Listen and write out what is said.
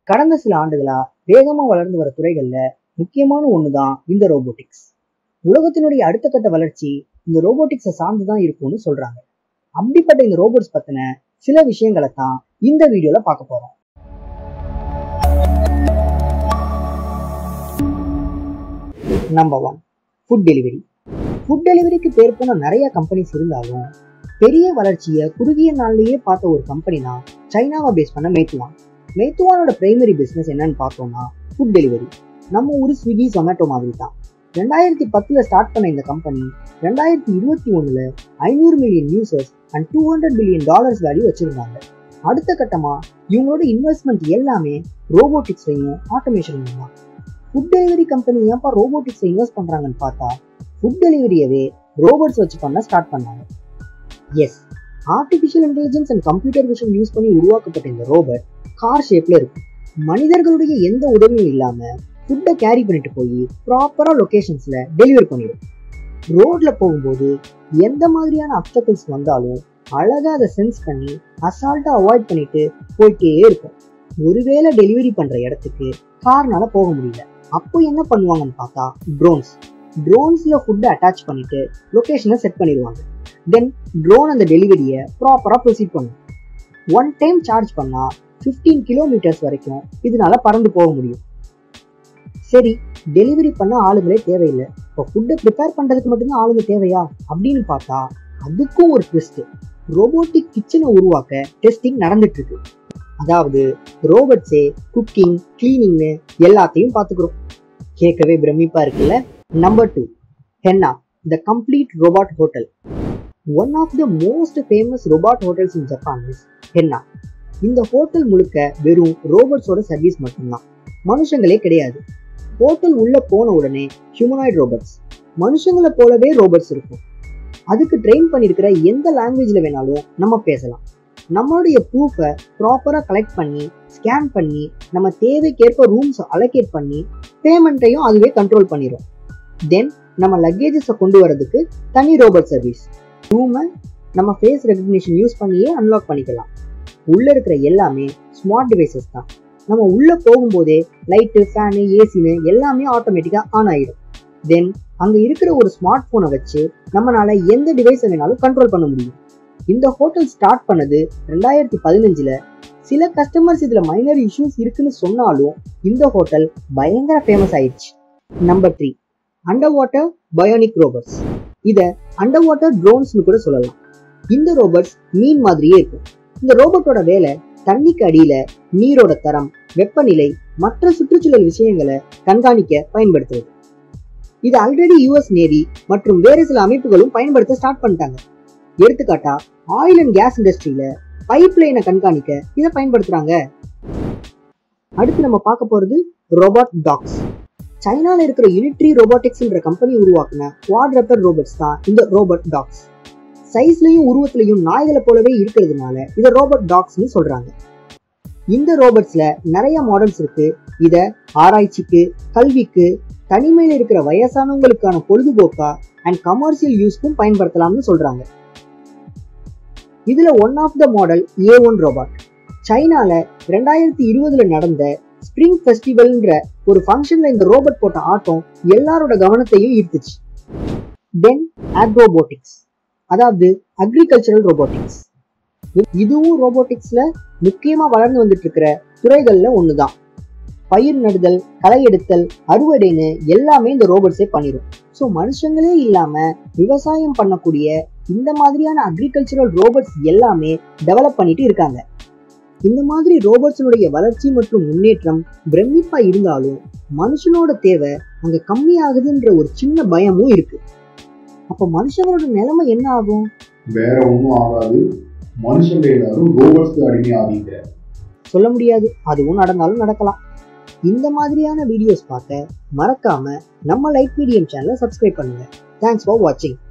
கடந்த சில ஆண்டுகளா வேகமா வளர்ந்து வர துறைகள்ல முக்கியமான ஒண்ணுதான் இந்த ரோபோட்டிக்ஸ். உலகத்தினுடைய அடுத்த கட்ட வளர்ச்சி இந்த ரோபோட்டிக்ஸை சார்ந்துதான் இருக்கும்னு சொல்றாங்க. அப்படிப்பட்ட இந்த ரோபோட்ஸ் பத்தின சில விஷயங்களை தான் இந்த வீடியோல பார்க்க போறோம். Number 1, food delivery. ஃபுட் டெலிவரிக்கு பேர் போன நிறைய கம்பெனிஸ் இருந்தாலும் பெரிய வளர்ச்சியை குறுகிய நாள்லயே பார்த்த ஒரு கம்பெனி தான் சைனாவை பேஸ் பண்ண மெய்த்துவான். மெய்த்துவானோட பிரைமரி பிசினஸ் என்னன்னு பார்த்தோம்னா ஃபுட் டெலிவரி. நம்ம ஊர் ஸ்விக்கி ஜொமேட்டோ மாதிரி தான். 2010 ஸ்டார்ட் பண்ண இந்த company 2021 500 million users and $200 billion value வச்சிருந்தாங்க. அடுத்த கட்டமா இவங்களோட இன்வெஸ்ட்மெண்ட் எல்லாமே ரோபோட்டிக்ஸ்லையும் ஆட்டோமேஷன்லையும் தான். ஃபுட் டெலிவரி கம்பெனி ஏன்பா ரோபோட்டிக்ஸ் இன்வெஸ்ட் பண்றாங்கன்னு பார்த்தா ஃபுட் டெலிவரியவே ரோபோட்ஸ் வச்சு பண்ண ஸ்டார்ட் பண்ணாங்க. Yes, artificial intelligence and computer vision use பண்ணி உருவாக்கப்பட்ட இந்த ரோபோட் கார் ஷேப்ல இருக்கு. மனிதர்களுடைய எந்த உதவியும் இல்லாம ஃபுட்டை கேரி பண்ணிட்டு போய் ப்ராப்பரா லொகேஷன்ஸ்ல டெலிவரி பண்ணிடும். ரோட்ல போகும்போது எந்த மாதிரியான அப்டக்கிள்ஸ் வந்தாலும் அழகா அதை சென்ஸ் பண்ணி அசால்ட்டா அவாய்ட் பண்ணிட்டு போயிட்டே இருக்கும். ஒருவேளை டெலிவரி பண்ற இடத்துக்கு கார்னால போக முடியல, அப்போ என்ன பண்ணுவாங்கன்னு பார்த்தா ட்ரோன்ஸ்ல ஃபுட்டை அட்டாச் பண்ணிட்டு லொகேஷனை செட் பண்ணிடுவாங்க. தென் ட்ரோன் அந்த டெலிவரியை ப்ராப்பரா ப்ரொசீட் பண்ணும். ஒன் டைம் சார்ஜ் பண்ணா 15 கிலோமீட்டர்ஸ் வரைக்கும் இதனால பறந்து போக முடியும். சரி, டெலிவரி பண்ண ஆளுங்களே தேவையில்லை, இப்போ ஃபுட்டை ப்ரிப்பேர் பண்றதுக்கு மட்டும்தான் ஆளுங்க தேவையா அப்படின்னு பார்த்தா அதுக்கும் ஒரு ட்விஸ்ட். ரோபோட்டிக் கிச்சனை உருவாக்க டெஸ்டிங் நடந்துட்டு இருக்கு. அதாவது ரோபோட்ஸே குக்கிங், கிளீனிங்னு எல்லாத்தையும் பார்த்துக்கிறோம். கேட்கவே பிரமிப்பா இருக்குல்ல. Number 2, Henna, the complete robot hotel. One of the most famous robot hotels in Japan is Henna. இந்த ஹோட்டல் முழுக்க வெறும் ரோபோட்ஸோட சர்வீஸ் மட்டும்தான், மனுஷங்களே கிடையாது. ஹோட்டல் உள்ள போன உடனே ஹியூமனாய்டு ரோபோட்ஸ், மனுஷங்களை போலவே ரோபோட்ஸ் இருக்கும். அதுக்கு ட்ரெயின் பண்ணிருக்கிற எந்த லாங்குவேஜ்ல வேணாலும் நம்ம பேசலாம். நம்மளுடைய ப்ரூஃபை ப்ராப்பரா கலெக்ட் பண்ணி ஸ்கேன் பண்ணி நம்ம தேவைக்கேற்ப ரூம்ஸ் அலோகேட் பண்ணி பேமெண்ட்டையும் அதுவே கண்ட்ரோல் பண்ணிடும். தென் நம்ம லக்கேஜஸை கொண்டு வரதுக்கு தனி ரோபோட் சர்வீஸ். ரூமை நம்ம ஃபேஸ் ரெகக்னிஷன் யூஸ் பண்ணியே அன்லாக் பண்ணிக்கலாம். உள்ள இருக்கிற எல்லாமே ஸ்மார்ட் டிவைசஸ் தான். நம்ம உள்ள போகும்போதே லைட்டு, ஃபேனு, ஏசின்னு எல்லாமே ஆட்டோமேட்டிக்கா ஆன் ஆயிடும். தென் அங்க இருக்கிற ஒரு ஸ்மார்ட் போனை வச்சு நம்மளால எந்த டிவைஸை வேணாலும் கண்ட்ரோல் பண்ண முடியும். இந்த ஹோட்டல் ஸ்டார்ட் பண்ணது 2015. சில கஸ்டமர்ஸ் இதுல மைனர் இஷ்யூஸ் இருக்குன்னு சொன்னாலும் இந்த ஹோட்டல் பயங்கர ஃபேமஸ் ஆயிடுச்சு. Number 3, under water bionic robots. இத அண்டர் வாட்டர் ட்ரோன்ஸ்னு கூட சொல்லலாம். இந்த ரோபோட்ஸ் மீன் மாதிரியே இருக்கும். இந்த ரோபோட்டோட வேலை தண்ணிக்கு அடியில நீரோட தரம், வெப்பநிலை, மற்ற சுற்றுச்சூழல் விஷயங்களை கண்காணிக்க பயன்படுத்துறது. இது ஆல்ரெடி US நேவி மற்றும் வேறு சில அமைப்புகளும் பயன்படுத்த ஸ்டார்ட் பண்ணிட்டாங்க. எடுத்துக்காட்டா ஆயில் அண்ட் கேஸ் இண்டஸ்ட்ரியில பைப் லைனை கண்காணிக்க இதை பயன்படுத்துறாங்க. அடுத்து நம்ம பார்க்க போறது ரோபாட் டாக்ஸ். சைனால இருக்கிற யூனிட்ரி ரோபோட்டிக்ஸ்ன்ற கம்பெனி உருவாக்குன குவாட்ரப்பர் ரோபோட்ஸ் தான் இந்த ரோபோட் டாக்ஸ். சைஸ்லயும் உருவத்திலையும் நாய்களை போலவே இருக்கிறதுனால இதை ரோபோட் டாக்ஸ்னு சொல்றாங்க. இந்த ரோபோட்ஸ்ல நிறைய மாடல்ஸ் இருக்கு. இத ஆராய்ச்சிக்கு, கல்விக்கு, தனிமையில இருக்கிற வயசானவங்களுக்கான பொழுதுபோக்கா அண்ட் கமர்ஷியல் யூஸ்க்கும் பயன்படுத்தலாம்னு சொல்றாங்க. இதுல one of the model A1 robot. சைனால 2020 நடந்த ஸ்பிரிங் ஃபெஸ்டிவல்ன்ற ஒரு ஃபங்க்ஷன்ல இந்த ரோபோட் போட்ட ஆட்டம் எல்லாரோட கவனத்தையும் ஈர்த்துச்சு. தென் அக்ரோபோட்டிக்ஸ், அதாவது அக்ரிகல்ச்சரல் ரோபோட்டிக்ஸ். இதுவும் ரோபோட்டிக்ஸ்ல முக்கியமா வளர்ந்து வந்துட்டு இருக்கிற துறைகள்ல ஒண்ணுதான். பயிர் நடுதல், களை எடுத்தல், அறுவடைன்னு எல்லாமே இந்த ரோபோட்ஸே பண்ணிடும். ஸோ மனுஷங்களே இல்லாம விவசாயம் பண்ணக்கூடிய இந்த மாதிரியான அக்ரிகல்ச்சரல் ரோபோட்ஸ் எல்லாமே டெவலப் பண்ணிட்டு இருக்காங்க. இந்த மாதிரி ரோபோட்ஸினுடைய வளர்ச்சி மற்றும் முன்னேற்றம் பிரமிப்பா இருந்தாலும் மனுஷனோட தேவை அங்க கம்மியாகுதுன்ற ஒரு சின்ன பயமும் இருக்கு. அப்ப மனுஷங்களோட நிலைமை என்ன ஆகும்? வேற ஒன்றும் ஆகாது. மனுஷங்க எல்லாரும் ரோபோட்ஸ்க்கு அடிமையாவீங்க. சொல்ல முடியாது, அதுவும் நடந்தாலும் நடக்கலாம். இந்த மாதிரியான வீடியோஸ் பார்க்க மறக்காம நம்ம லைட் மீடியம் சேனலை சப்ஸ்கிரைப் பண்ணுங்க. தேங்க்ஸ் ஃபார் வாட்சிங்.